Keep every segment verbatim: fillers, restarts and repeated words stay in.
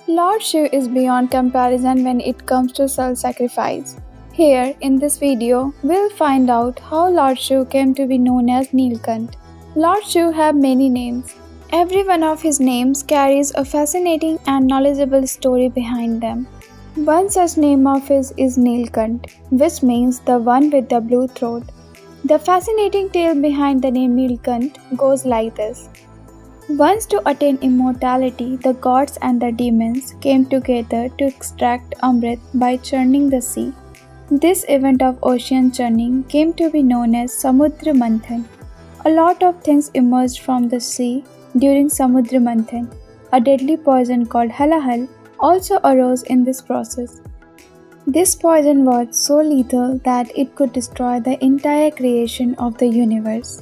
Lord Shiva is beyond comparison when it comes to self-sacrifice. Here, in this video, we'll find out how Lord Shiva came to be known as Neelkanth. Lord Shiva had many names. Every one of his names carries a fascinating and knowledgeable story behind them. One such name of his is Neelkanth, which means the one with the blue throat. The fascinating tale behind the name Neelkanth goes like this. Once, to attain immortality, the gods and the demons came together to extract Amrita by churning the sea. This event of ocean churning came to be known as Samudra Manthana. A lot of things emerged from the sea during Samudra Manthana. A deadly poison called Halahala also arose in this process. This poison was so lethal that it could destroy the entire creation of the universe.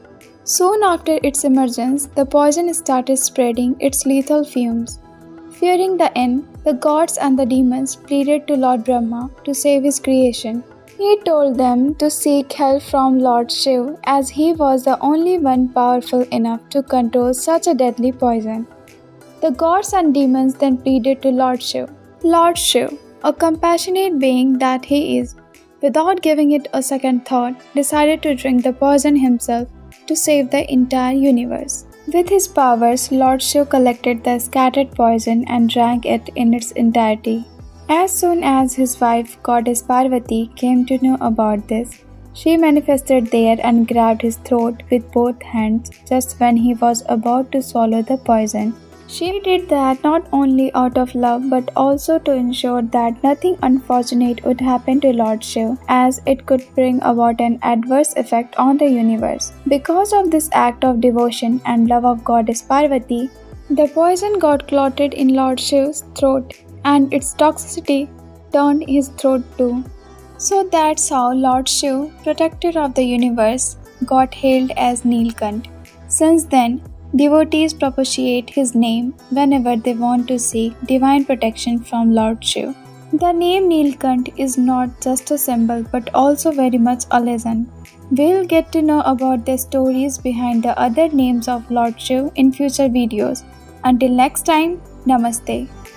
Soon after its emergence, the poison started spreading its lethal fumes. Fearing the end, the gods and the demons pleaded to Lord Brahma to save his creation. He told them to seek help from Lord Shiva, as he was the only one powerful enough to control such a deadly poison. The gods and demons then pleaded to Lord Shiva. Lord Shiva, a compassionate being that he is, without giving it a second thought, decided to drink the poison himself to save the entire universe. With his powers, Lord Shiva collected the scattered poison and drank it in its entirety. As soon as his wife, goddess Parvati, came to know about this, she manifested there and grabbed his throat with both hands just when he was about to swallow the poison. She did that not only out of love but also to ensure that nothing unfortunate would happen to Lord Shiva, as it could bring about an adverse effect on the universe. Because of this act of devotion and love of goddess Parvati, the poison got clotted in Lord Shiva's throat, and its toxicity turned his throat too. So that's how Lord Shiva, protector of the universe, got hailed as Neelkanth. Since then, devotees propitiate his name whenever they want to seek divine protection from Lord Shiva. The name Neelkanth is not just a symbol but also very much a lesson. We'll get to know about the stories behind the other names of Lord Shiva in future videos. Until next time, Namaste.